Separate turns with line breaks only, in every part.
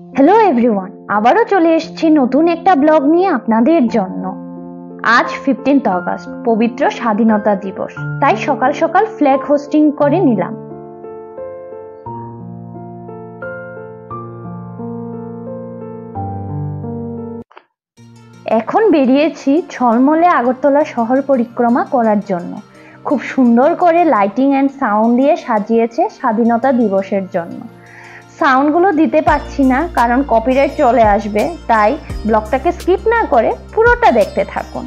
Hello everyone, আবারও চলে এসেছি নতুন একটা ব্লগ নিয়ে আপনাদের জন্য। আজ 15th অগস্ট, পবিত্র স্বাধীনতা দিবস, তাই সকাল সকাল ফ্ল্যাগ হোস্টিং করে নিলাম। এখন বেরিয়েছি ঝলমলে আগরতলা শহর পরিক্রমা করার জন্য। খুব সুন্দর করে লাইটিং অ্যান্ড সাউন্ড দিয়ে সাজিয়েছে স্বাধীনতা দিবসের জন্য। সাউন্ডগুলো দিতে পারছি না কারণ কপিরাইট চলে আসবে, তাই ব্লগটাকে স্কিপ না করে পুরোটা দেখতে থাকুন।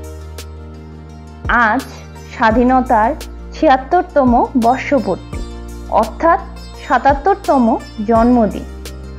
আজ স্বাধীনতার ৭৬তম বর্ষপূর্তি, অর্থাৎ ৭৭তম জন্মদিন।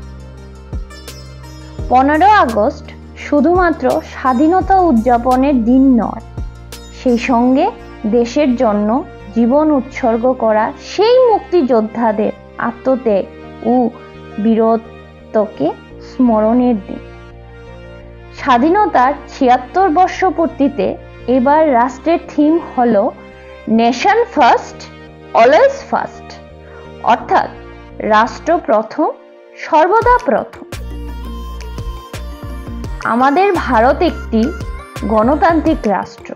১৫ আগস্ট শুধুমাত্র স্বাধীনতা উদযাপনের দিন নয়, সেই সঙ্গে দেশের জন্য জীবন উৎসর্গ করা সেই মুক্তিযোদ্ধাদের আত্মত্যাগ ও বীরত্বকে স্মরণের দিন। স্বাধীনতার ৭৬ বর্ষপূর্তিতে এবার রাষ্ট্রের থিম হলো নেশন ফার্স্ট অলওয়েজ ফার্স্ট, অর্থাৎ রাষ্ট্র প্রথম সর্বদা প্রথম। আমাদের ভারত একটি গণতান্ত্রিক রাষ্ট্র।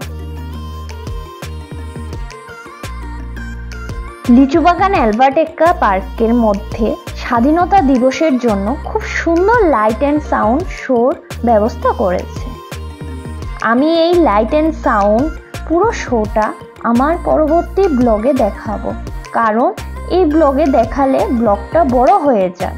লিচুবাগান অ্যালবার্ট এক্কা পার্কের মধ্যে স্বাধীনতা দিবসের জন্য খুব সুন্দর লাইট অ্যান্ড সাউন্ড শোর ব্যবস্থা করেছে। আমি এই লাইট অ্যান্ড সাউন্ড পুরো শোটা আমার পরবর্তী ব্লগে দেখাবো, কারণ এই ব্লগে দেখালে ব্লগটা বড় হয়ে যায়।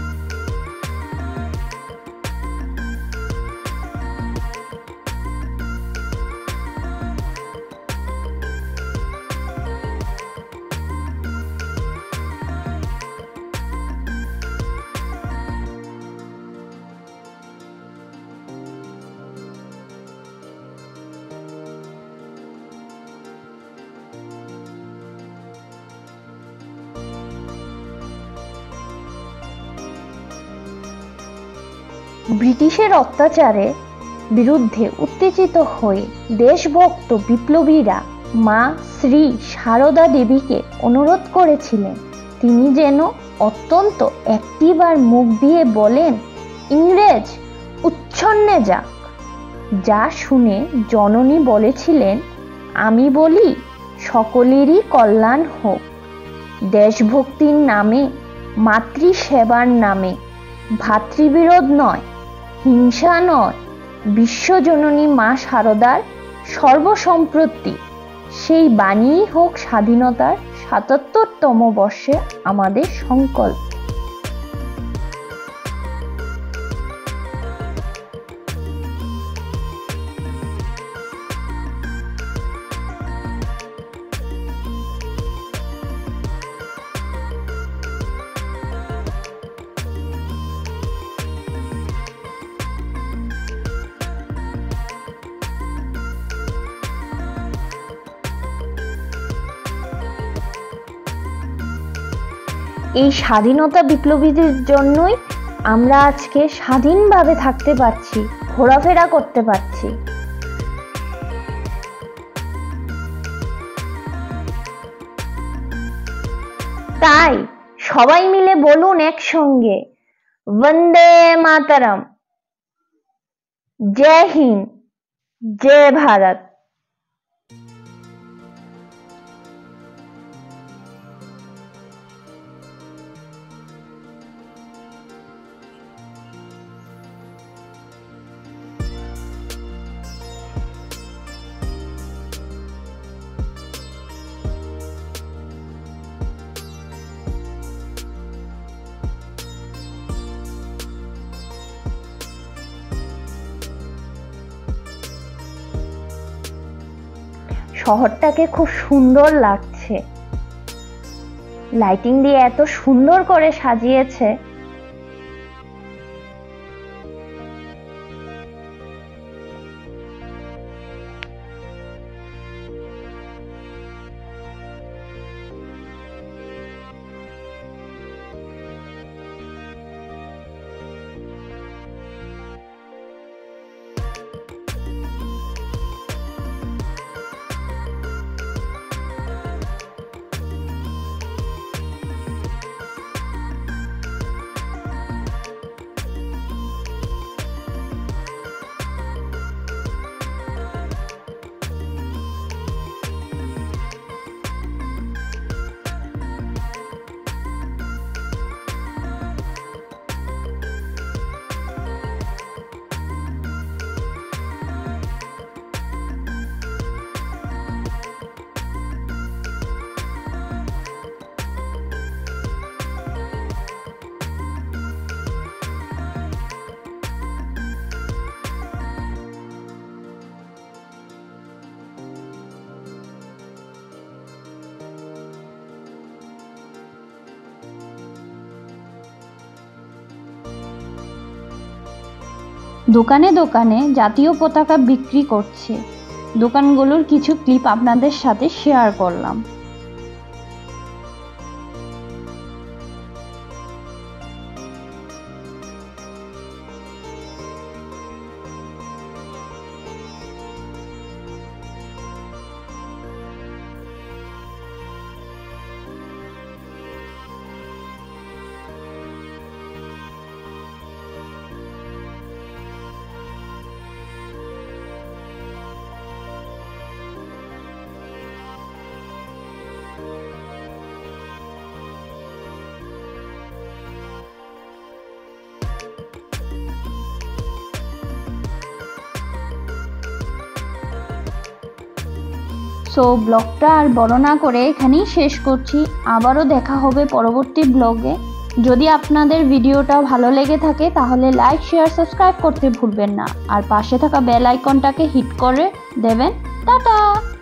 ব্রিটিশের অত্যাচারের বিরুদ্ধে উত্তেজিত হয়ে দেশভক্ত বিপ্লবীরা মা শ্রী সারদা দেবীকে অনুরোধ করেছিলেন তিনি যেন অত্যন্ত অ্যাক্টিভ আর মুখ দিয়ে বলেন, ইংরেজ উচ্ছন্নে যাক। যা শুনে জননী বলেছিলেন, আমি বলি সকলেরই কল্যাণ হোক। দেশভক্তির নামে, মাতৃসেবার নামে, ভাতৃবিরোধ নয়, হিংসা নয়, বিশ্বজননী মা শারদার সর্বসম্প্রতি সেই বাণীই হোক স্বাধীনতার ৭৭তম বর্ষে আমাদের সংকল্প। এই স্বাধীনতা বিপ্লবীদের জন্যই আমরা আজকে স্বাধীনভাবে থাকতে পারছি, ঘোরাফেরা করতে পারছি। তাই সবাই মিলে বলুন একসঙ্গে, বন্দে মাতরম, জয় হিন্দ, জয় ভারত। শহরটাকে খুব সুন্দর লাগছে, লাইটিং দিয়ে এত সুন্দর করে সাজিয়েছে। দোকানে দোকানে জাতীয় পতাকা বিক্রি করছে। দোকানগুলোর কিছু ক্লিপ আপনাদের সাথে শেয়ার করলাম। সো ব্লগটা আর বড় না করে এখানেই শেষ করছি। আবারও দেখা হবে পরবর্তী ব্লগে। যদি আপনাদের ভিডিওটা ভালো লেগে থাকে তাহলে লাইক, শেয়ার, সাবস্ক্রাইব করতে ভুলবেন না। আর পাশে থাকা বেল আইকনটাকে হিট করে দেবেন। টাটা।